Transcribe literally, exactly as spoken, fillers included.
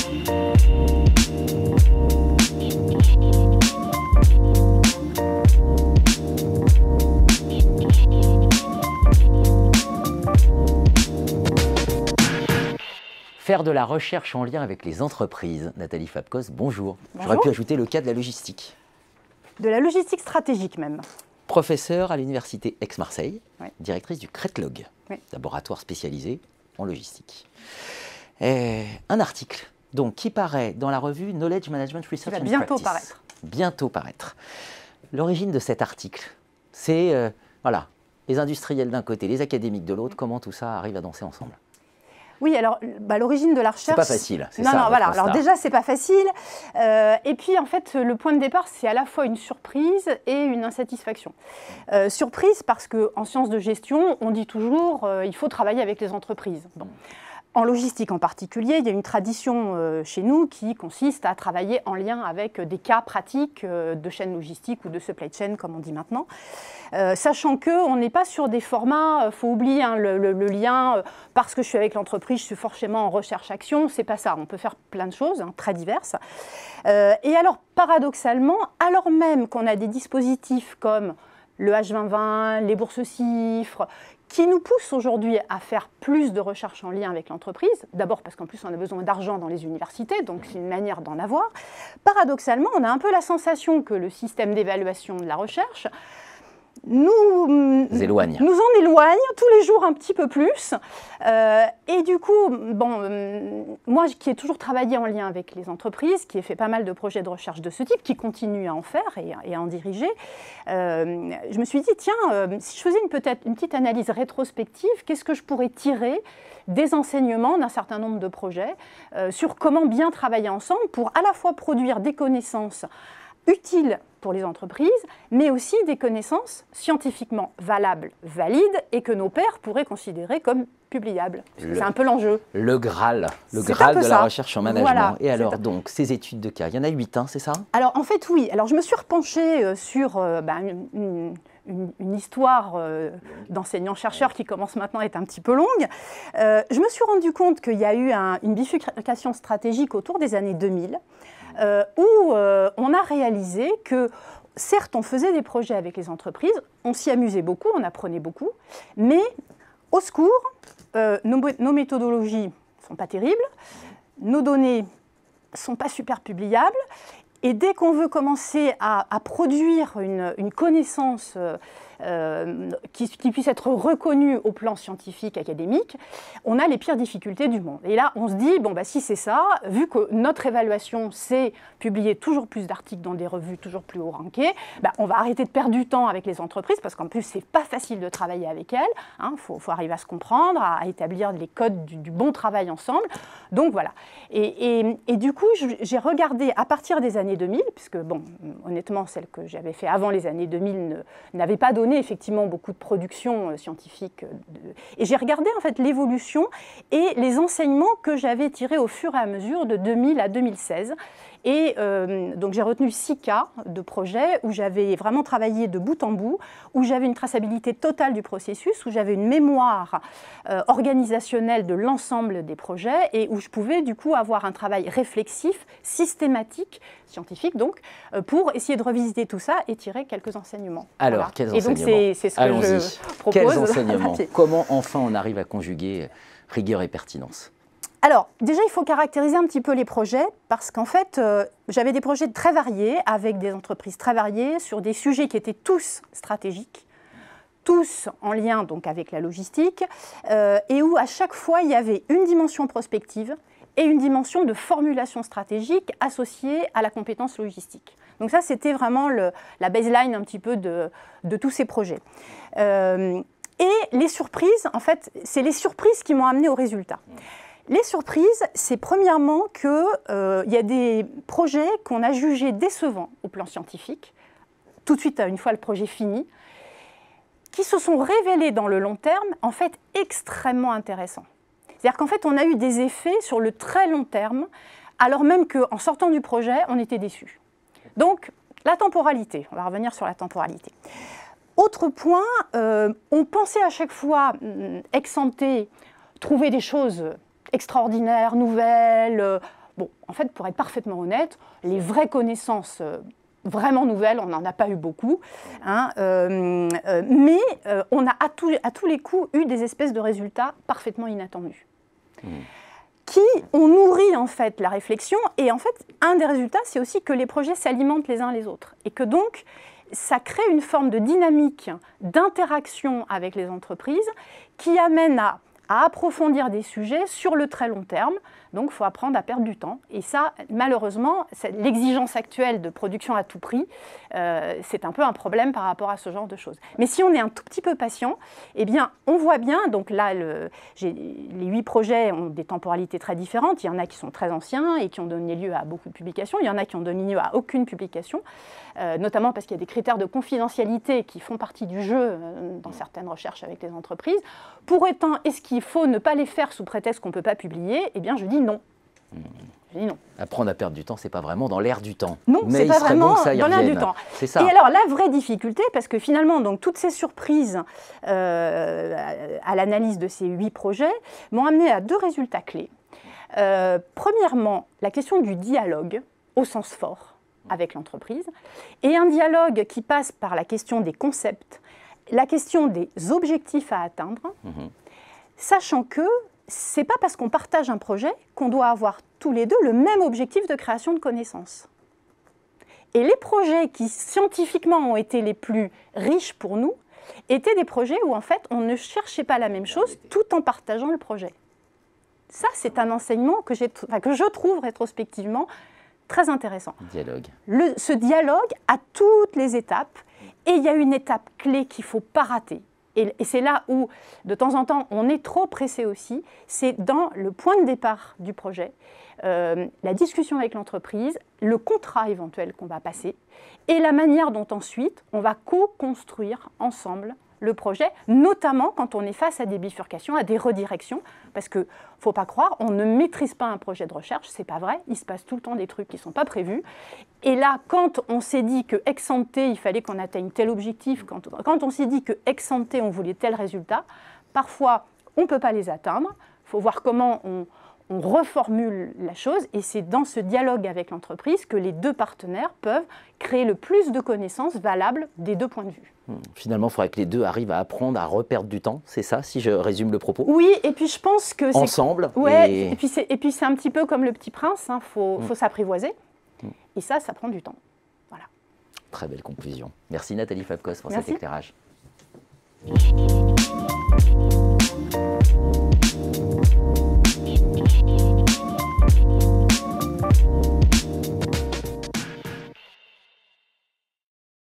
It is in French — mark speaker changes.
Speaker 1: Faire de la recherche en lien avec les entreprises. Nathalie Fabkos, bonjour. bonjour. J'aurais pu ajouter le cas de la logistique.
Speaker 2: De la logistique stratégique même.
Speaker 1: Professeure à l'université Aix-Marseille,
Speaker 2: oui.
Speaker 1: directrice du CRETLog,
Speaker 2: oui.
Speaker 1: laboratoire spécialisé en logistique. Et un article donc, qui paraît dans la revue Knowledge Management Research and Practice.
Speaker 2: Bientôt paraître.
Speaker 1: Bientôt paraître. L'origine de cet article, c'est euh, voilà, les industriels d'un côté, les académiques de l'autre, comment tout ça arrive à danser ensemble.
Speaker 2: Oui, alors bah, l'origine de la recherche...
Speaker 1: C'est pas facile, c'est
Speaker 2: ça. Non, non, voilà.
Speaker 1: constat.
Speaker 2: Alors déjà, c'est pas facile. Euh, et puis, en fait, le point de départ, c'est à la fois une surprise et une insatisfaction. Euh, surprise parce qu'en sciences de gestion, on dit toujours euh, il faut travailler avec les entreprises. Bon. En logistique en particulier, il y a une tradition euh, chez nous qui consiste à travailler en lien avec des cas pratiques euh, de chaîne logistique ou de supply chain, comme on dit maintenant. Euh, sachant qu'on n'est pas sur des formats, il euh, faut oublier hein, le, le, le lien, euh, parce que je suis avec l'entreprise, je suis forcément en recherche-action, c'est pas ça, on peut faire plein de choses, hein, très diverses. Euh, et alors, paradoxalement, alors même qu'on a des dispositifs comme le H vingt vingt, les bourses CIFRE, qui nous poussent aujourd'hui à faire plus de recherche en lien avec l'entreprise. D'abord parce qu'en plus, on a besoin d'argent dans les universités, donc c'est une manière d'en avoir. Paradoxalement, on a un peu la sensation que le système d'évaluation de la recherche nous,
Speaker 1: nous, éloigne.
Speaker 2: nous en éloigne tous les jours un petit peu plus. Euh, et du coup, bon, euh, moi qui ai toujours travaillé en lien avec les entreprises, qui ai fait pas mal de projets de recherche de ce type, qui continue à en faire et, et à en diriger, euh, je me suis dit, tiens, euh, si je faisais une, peut-être une petite analyse rétrospective, qu'est-ce que je pourrais tirer des enseignements d'un certain nombre de projets euh, sur comment bien travailler ensemble pour à la fois produire des connaissances utiles pour les entreprises, mais aussi des connaissances scientifiquement valables, valides, et que nos pairs pourraient considérer comme publiables. C'est un peu l'enjeu.
Speaker 1: Le Graal, le Graal de
Speaker 2: ça.
Speaker 1: la recherche en management.
Speaker 2: Voilà,
Speaker 1: et alors, donc, ces études de cas, il y en a huit, hein, c'est ça?
Speaker 2: Alors, en fait, oui. Alors, je me suis repenchée euh, sur euh, bah, une, une, une histoire euh, d'enseignants-chercheurs qui commence maintenant à être un petit peu longue. Euh, je me suis rendu compte qu'il y a eu un, une bifurcation stratégique autour des années deux mille, Euh, où euh, on a réalisé que, certes, on faisait des projets avec les entreprises, on s'y amusait beaucoup, on apprenait beaucoup, mais au secours, euh, nos, nos méthodologies ne sont pas terribles, nos données ne sont pas super publiables, et dès qu'on veut commencer à, à produire une, une connaissance euh, euh, qui, qui puisse être reconnue au plan scientifique, académique, on a les pires difficultés du monde. Et là, on se dit, bon, bah, si c'est ça, vu que notre évaluation, c'est publier toujours plus d'articles dans des revues toujours plus haut rankées, bah, on va arrêter de perdre du temps avec les entreprises, parce qu'en plus, c'est pas facile de travailler avec elles. Il hein, faut, faut arriver à se comprendre, à, à établir les codes du, du bon travail ensemble. Donc voilà. Et, et, et du coup, j'ai regardé à partir des années deux mille, puisque, bon, honnêtement, celle que j'avais fait avant les années deux mille n'avait pas donné effectivement beaucoup de production euh, scientifique. De... Et j'ai regardé en fait l'évolution et les enseignements que j'avais tirés au fur et à mesure de deux mille à deux mille seize. Et euh, donc j'ai retenu six cas de projets où j'avais vraiment travaillé de bout en bout, où j'avais une traçabilité totale du processus, où j'avais une mémoire euh, organisationnelle de l'ensemble des projets et où je pouvais du coup avoir un travail réflexif, systématique, scientifique donc, euh, pour essayer de revisiter tout ça et tirer quelques enseignements.
Speaker 1: Alors,
Speaker 2: voilà.
Speaker 1: quels
Speaker 2: et
Speaker 1: enseignements?
Speaker 2: Et donc c'est ce que je propose.
Speaker 1: Quels enseignements? Comment enfin on arrive à conjuguer rigueur et pertinence?
Speaker 2: Alors, déjà, il faut caractériser un petit peu les projets parce qu'en fait, euh, j'avais des projets très variés avec des entreprises très variées sur des sujets qui étaient tous stratégiques, tous en lien donc avec la logistique euh, et où à chaque fois, il y avait une dimension prospective et une dimension de formulation stratégique associée à la compétence logistique. Donc ça, c'était vraiment le, la baseline un petit peu de, de tous ces projets. Euh, et les surprises, en fait, c'est les surprises qui m'ont amené au résultat. Les surprises, c'est premièrement qu'il euh, y a des projets qu'on a jugés décevants au plan scientifique, tout de suite une fois le projet fini, qui se sont révélés dans le long terme, en fait, extrêmement intéressants. C'est-à-dire qu'en fait, on a eu des effets sur le très long terme, alors même qu'en sortant du projet, on était déçus. Donc, la temporalité, on va revenir sur la temporalité. Autre point, euh, on pensait à chaque fois, ex ante, trouver des choses extraordinaires, nouvelles, euh, Bon, en fait, pour être parfaitement honnête, les vraies connaissances euh, vraiment nouvelles, on n'en a pas eu beaucoup, hein, euh, euh, mais euh, on a à, tout, à tous les coups eu des espèces de résultats parfaitement inattendus. Mmh. Qui ont nourri en fait la réflexion, et en fait, un des résultats, c'est aussi que les projets s'alimentent les uns les autres, et que donc, ça crée une forme de dynamique d'interaction avec les entreprises qui amène à, à approfondir des sujets sur le très long terme. Donc, il faut apprendre à perdre du temps. Et ça, malheureusement, l'exigence actuelle de production à tout prix, euh, c'est un peu un problème par rapport à ce genre de choses. Mais si on est un tout petit peu patient, eh bien, on voit bien, donc là, le, les huit projets ont des temporalités très différentes. Il y en a qui sont très anciens et qui ont donné lieu à beaucoup de publications. Il y en a qui ont donné lieu à aucune publication, euh, notamment parce qu'il y a des critères de confidentialité qui font partie du jeu euh, dans certaines recherches avec les entreprises. Pour autant, est-ce qu'il faut ne pas les faire sous prétexte qu'on ne peut pas publier? Eh bien, je dis non. Je dis non.
Speaker 1: Apprendre à perdre du temps, c'est pas vraiment dans l'air du temps.
Speaker 2: Non, c'est pas vraiment bon dans l'air du temps.
Speaker 1: C'est ça.
Speaker 2: Et alors, la vraie difficulté, parce que finalement, donc, toutes ces surprises euh, à l'analyse de ces huit projets m'ont amené à deux résultats clés. Euh, premièrement, la question du dialogue, au sens fort, avec l'entreprise, et un dialogue qui passe par la question des concepts, la question des objectifs à atteindre, mmh. sachant que ce n'est pas parce qu'on partage un projet qu'on doit avoir tous les deux le même objectif de création de connaissances. Et les projets qui scientifiquement ont été les plus riches pour nous étaient des projets où en fait on ne cherchait pas la même chose tout en partageant le projet. Ça, c'est un enseignement que, j'ai, enfin, que je trouve rétrospectivement très intéressant.
Speaker 1: Dialogue.
Speaker 2: Le, ce dialogue à toutes les étapes, et il y a une étape clé qu'il ne faut pas rater. Et, et c'est là où, de temps en temps, on est trop pressé aussi, c'est dans le point de départ du projet, euh, la discussion avec l'entreprise, le contrat éventuel qu'on va passer, et la manière dont ensuite on va co-construire ensemble le projet, notamment quand on est face à des bifurcations, à des redirections, parce qu'il ne faut pas croire, on ne maîtrise pas un projet de recherche, c'est pas vrai, il se passe tout le temps des trucs qui ne sont pas prévus. Et là, quand on s'est dit que ex ante, il fallait qu'on atteigne tel objectif, quand, quand on s'est dit que ex ante, on voulait tel résultat, parfois, on ne peut pas les atteindre, il faut voir comment on, on reformule la chose, et c'est dans ce dialogue avec l'entreprise que les deux partenaires peuvent créer le plus de connaissances valables des deux points de vue.
Speaker 1: Finalement, il faudrait que les deux arrivent à apprendre à reperdre du temps, c'est ça, si je résume le propos?
Speaker 2: Oui, et puis je pense que...
Speaker 1: Ensemble.
Speaker 2: Ouais,
Speaker 1: et...
Speaker 2: et puis c'est, et puis c'est un petit peu comme le Petit Prince, il hein, faut, mm. faut s'apprivoiser, mm. et ça, ça prend du temps. Voilà.
Speaker 1: Très belle conclusion. Merci Nathalie Fabkos pour
Speaker 2: Merci.
Speaker 1: cet éclairage. Thank you.